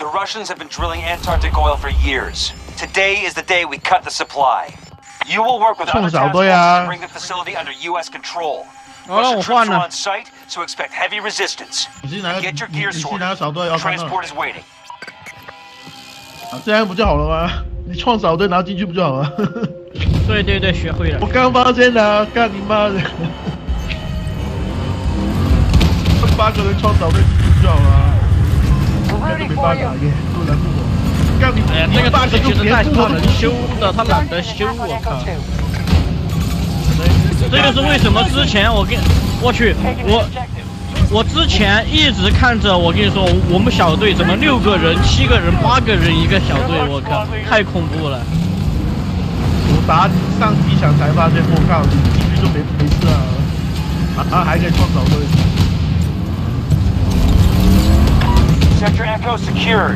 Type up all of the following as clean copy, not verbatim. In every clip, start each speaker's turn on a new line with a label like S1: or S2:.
S1: Russians have been drilling Antarctic oil for years. Today is the day we cut the supply. You will work with other task forces to bring the facility under U.S. control. Russian troops are on site, so expect heavy resistance. Get your gear sorted. Transport is waiting.
S2: 这样不就好了吗？你创扫队拿进去不就好了？
S3: 对对对，学会了。
S2: 我刚发现的，干你妈的！8个人创扫队进去就好了。没办法，也不能不我。干你！
S3: 哎呀，这个8个其实太他能修的，他懒得修，我靠！这就是为什么之前我去我之前一直看着，我跟你说，我们小队怎么6个人、7个人、8个人一个小队，我靠，太恐怖了。
S2: 我打上机场才发现，我靠，你进去就没事了，还可以创扫队。
S1: Sector Echo secured.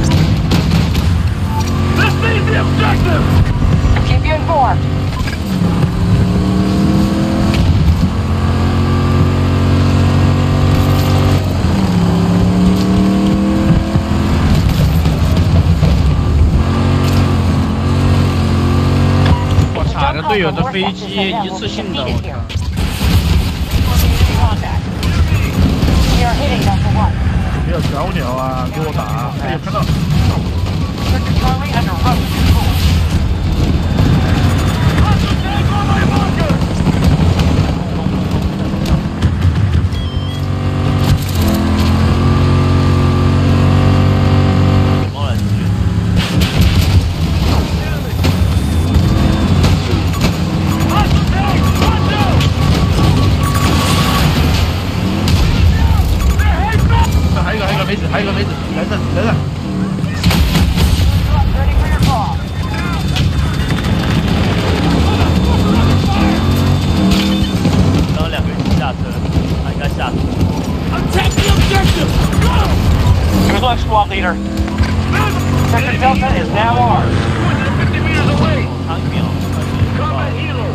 S4: This is the objective.
S5: Keep you informed.
S3: 我查着队友的飞机一次性的，我靠！
S2: 没有小鸟啊，给我打！哎呀，看到。还有个妹子，来这。
S6: 刚刚2个人下车，他应该下车。
S4: Attack the objective! Go!
S1: Good luck, squad leader. Sector Delta is now ours.
S4: 50 meters away.
S6: 他1秒。
S4: Combat helo.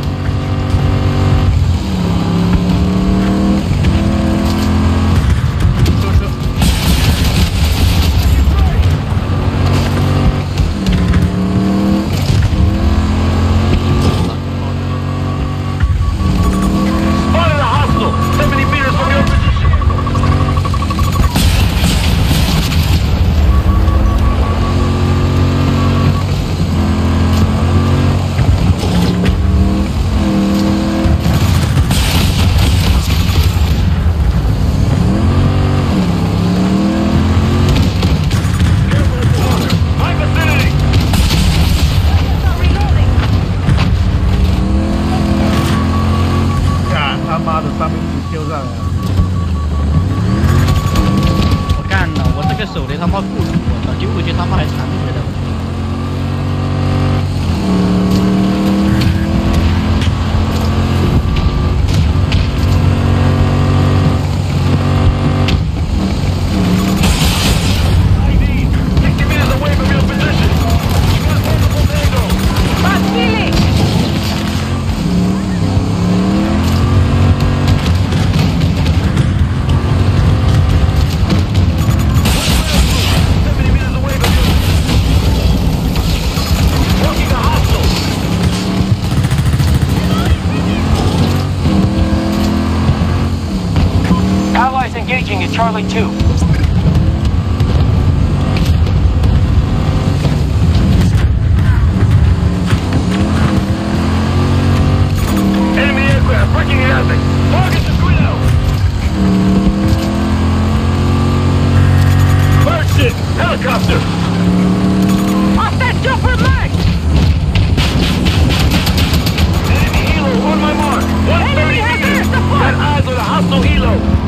S3: 我干了，我这个手雷他妈不如我操，丢回去他妈还残回来。
S1: Engaging at Charlie 2.
S4: Enemy aircraft breaking havoc. Target the Guido. Bird ship. Helicopter.
S5: Hostile jumper mark!
S4: Enemy helo on my mark. 130 meters. Got eyes on a hostile helo.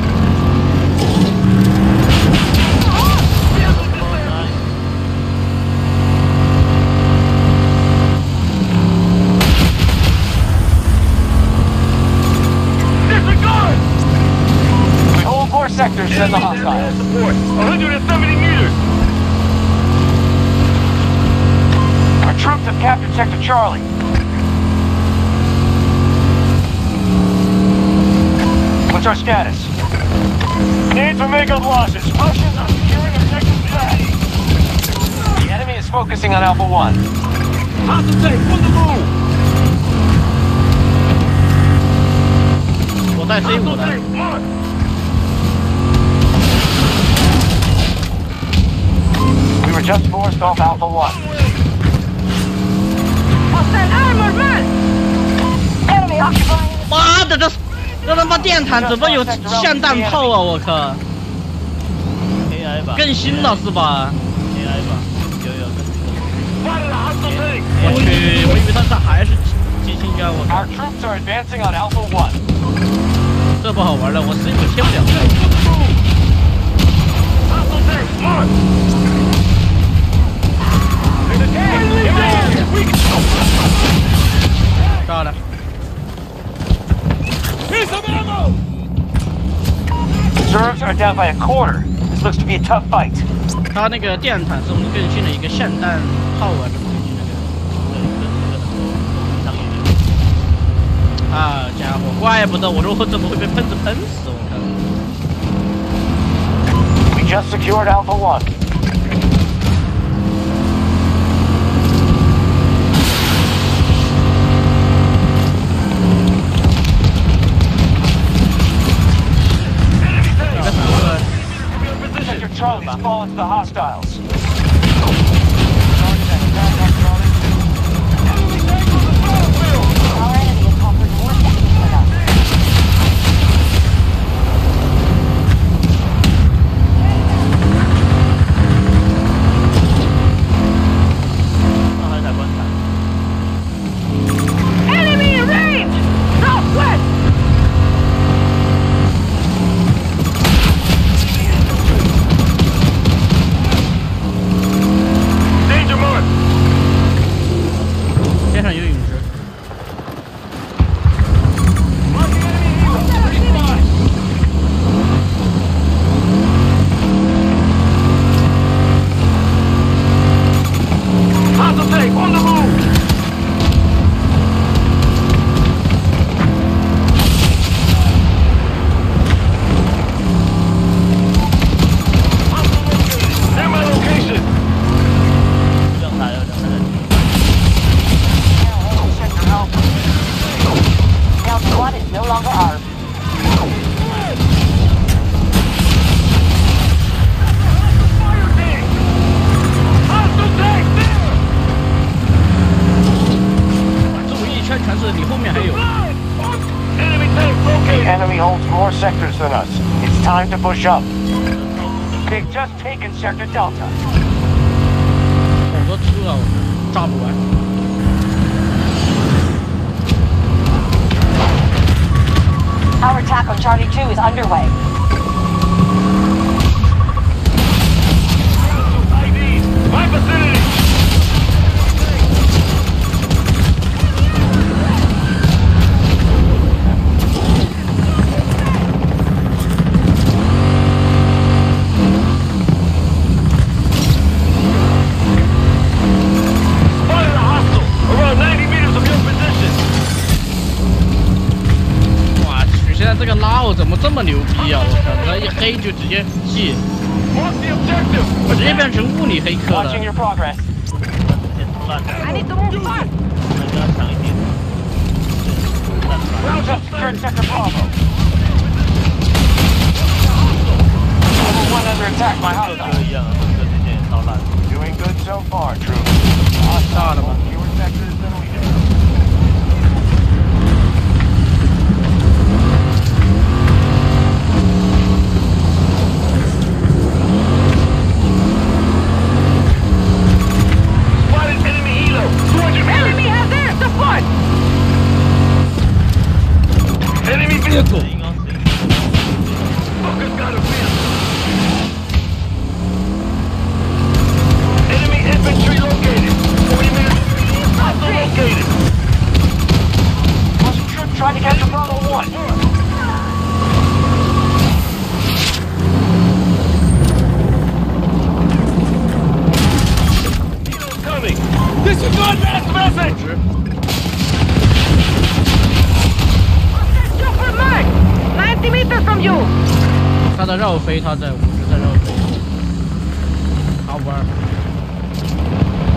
S1: Sectors send the hostiles.
S4: Support, 170 meters.
S1: Our troops have captured Sector Charlie. What's our status?
S4: Need to make up losses. Russians are securing objective track.
S1: focusing on Alpha 1.
S4: Hostile tank on the move.
S3: 我带 C5 的。
S1: We were just forced off Alpha 1.
S5: Hostile armored man! Enemy occupying.
S3: 妈的，这他妈电坦怎么有霰弹炮啊！我靠！
S6: AI 吧，
S3: 更新了是吧？
S6: AI 吧，有。
S3: 我去，我以为他这还是机器人，我靠
S1: Our！ troops are advancing on Alpha 1.
S3: 这不好玩了，我C5切不了。炸了！
S1: Reserves are down by a quarter. This looks to be a tough fight.
S3: 他那个电坦是我们更新了一个霰弹炮啊，什么东西那个。啊家伙，怪不得我说怎么会被喷子喷死，我靠！
S1: We just secured Alpha 1. Sector Charlie has fallen to the hostiles.
S5: Our enemy has conquered more sectors than us.
S6: 那还在观察。
S5: Enemy in range! Southwest!
S4: Danger mark.
S3: 天上有陨石。
S4: Hostile tank on the move. Near my location.
S6: 让他在听。
S5: Sector Alpha. Alpha 1 is no longer ours.
S4: Fire tank. Hostile tank there.
S3: 周围一圈全是，你后面还有。
S4: Enemy tank
S1: The
S4: located.
S1: enemy holds more sectors than us. It's time to push up. They've just taken Sector Delta.
S3: 好多车啊，我炸不完。
S5: Our attack on Charlie 2 is underway.
S4: IDs. My vicinity. Spotted a hostile around 90 meters of your position.
S3: 我去，现在这个拉奥怎么这么牛逼啊！我靠，他一黑就直接记，
S4: Mark the objective.
S3: 直接变成物理黑客了
S1: Watching。your progress.
S6: 先出烂的，
S5: I need to move fast!
S6: 那就要强一点。烂出来。
S1: Round up secured Sector Bravo. Level 1 under attack by
S6: 就
S1: hostiles.
S6: 一样啊，这个之前也超烂。
S1: Doing good so far, troops.
S3: 炸了吧？
S1: Fewer sectors than we do.
S4: Spotted enemy helo. 200 meters.
S5: Enemy has air support!
S4: Enemy vehicle.
S6: 应该是
S4: Fucker's got a vehicle. Enemy infantry located. 40 meters. Hostile located.
S1: Russian troops trying to capture Bravo 1.
S4: Helo's coming. Disregard last message.
S5: Superman! 90 meters from you!
S3: 他在绕飞，他在50在绕飞，好玩。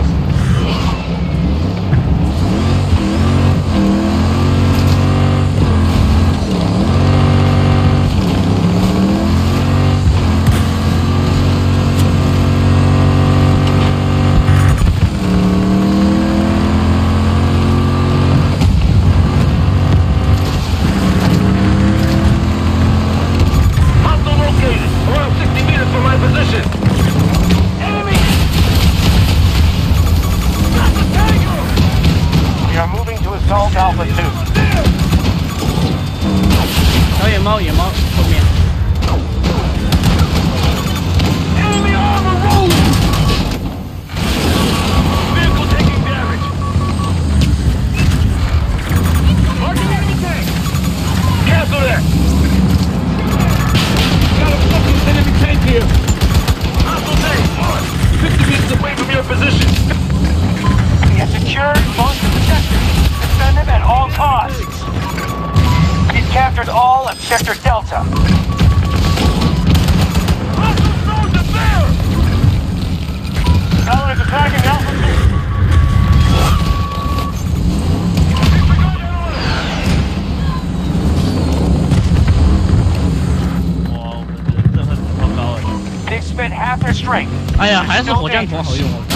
S3: 后面。
S4: Enemy armor rolling! Vehicle taking damage. Marking enemy tank. Cancel that. Got a fucking enemy tank here. Hostile tank, on. 50 meters away from your position.
S1: He has secured most of the sectors. Defend them at all costs. He's captured all of Sector Delta.
S4: Hostile soldier there!
S1: Allies attacking Alpha
S6: 哇，我们这震撼度超高哎！
S1: 2. They've spent half their strength.
S3: 哎呀，还是火箭筒好用哦。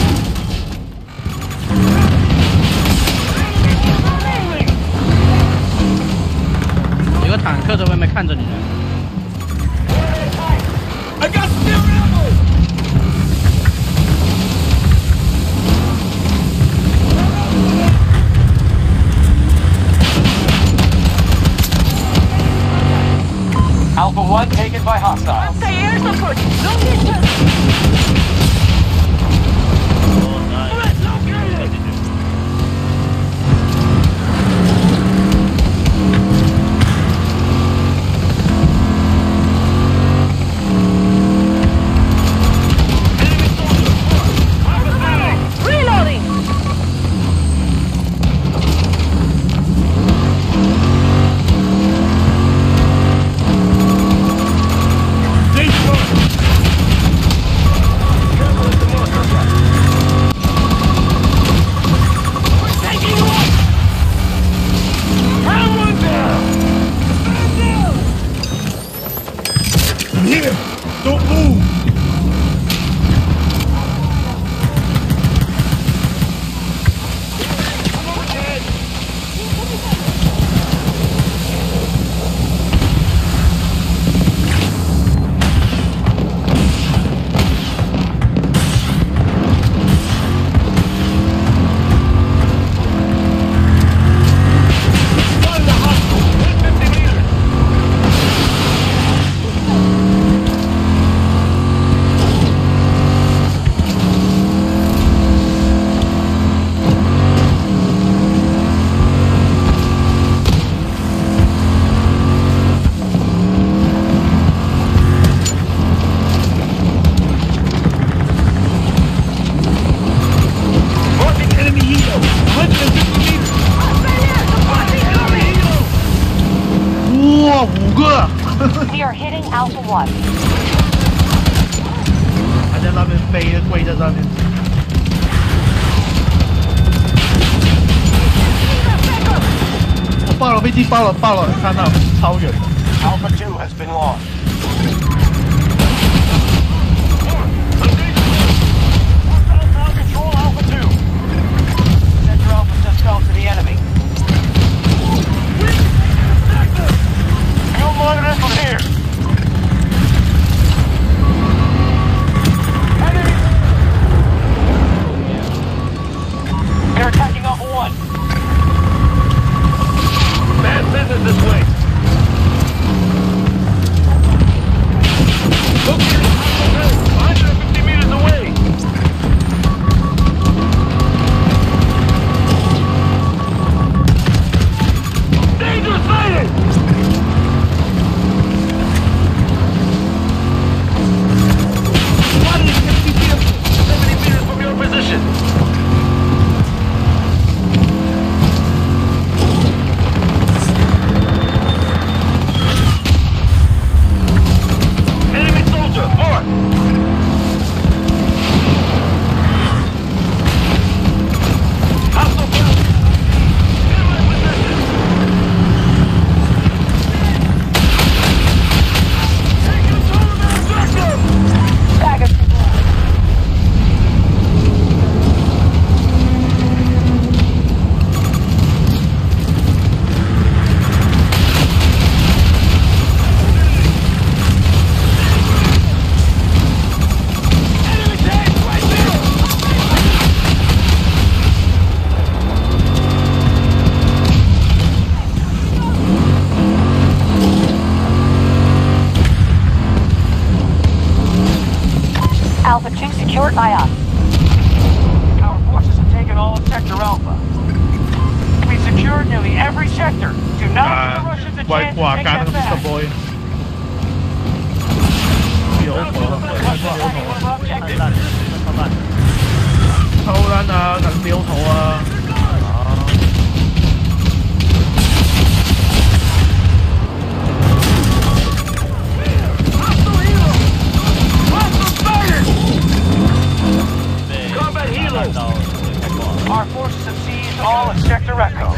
S3: 有个坦克在外面看着你呢。
S4: I got spare ammo!
S1: Alpha 1 taken by hostiles.
S5: Air support. No distance.
S6: 哦，那
S5: Reloading.
S4: I'm here! Don't move! Marking enemy helo! 150 meters! Enemy helo!
S2: 哇，5个，
S5: We are hitting Alpha 1.
S2: 还在那边飞，跪在上面。我爆了，飞机爆了，爆了，看到超远的。
S1: Alpha 2 has been lost. Hostiles now control Alpha 2. Sector Alpha just fell to the enemy. Fuel monitor from here. Enemy! They're attacking Alpha 1.
S4: Bad business this way! Located hostile tank, 150 meters away! Danger sighted!
S5: Alpha 2 secured by us.
S1: Our forces have taken all of Sector Alpha. We've secured nearly every sector. Do not give the Russians a
S2: 歪
S1: chance
S2: 挂
S1: to
S2: 干
S1: take
S2: 那个
S1: that
S2: Mr.
S1: back.
S2: Boy。有头，
S6: 太烂了，超烂。
S2: 偷撚啊，等標圖啊！
S1: Our forces have seized all of Sector Echo.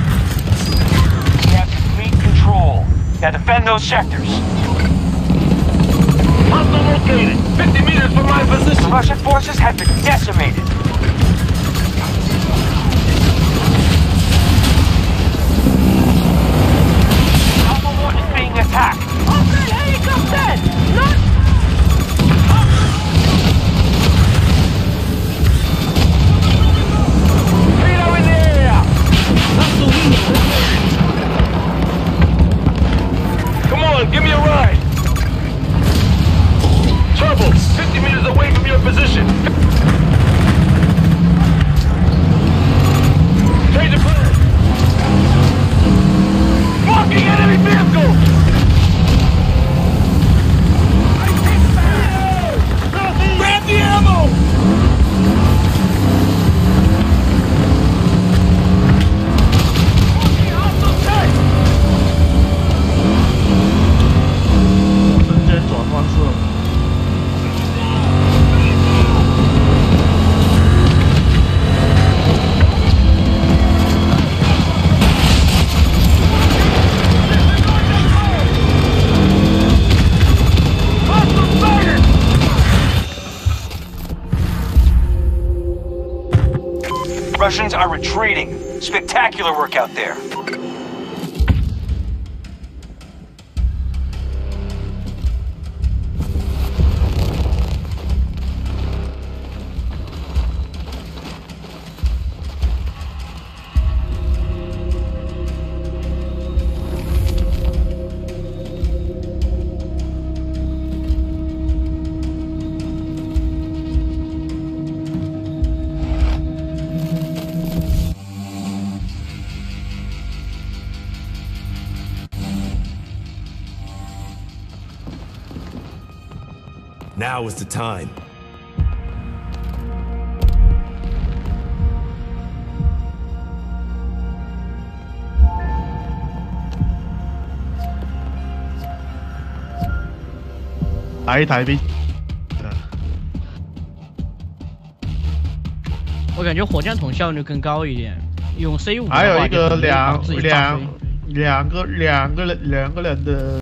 S1: We have complete control. Now defend those sectors.
S4: Hostile located. 50 meters from my position.
S1: The Russian forces have been decimated. Alpha 1 is being attacked.
S5: Okay, helicopter! Not
S4: Torpedo in the area. Come on, give me a ride. Trouble. 50 meters away from your position. Change the plan. Blocking enemy vehicle. Grab the ammo.
S2: 瞬间转方式。
S1: Russians are retreating. Spectacular work out there.
S7: Now is the time.
S2: 来一台兵。
S3: 我感觉火箭筒效率更高一点，用 C5
S2: 还有一个
S3: 两个人的。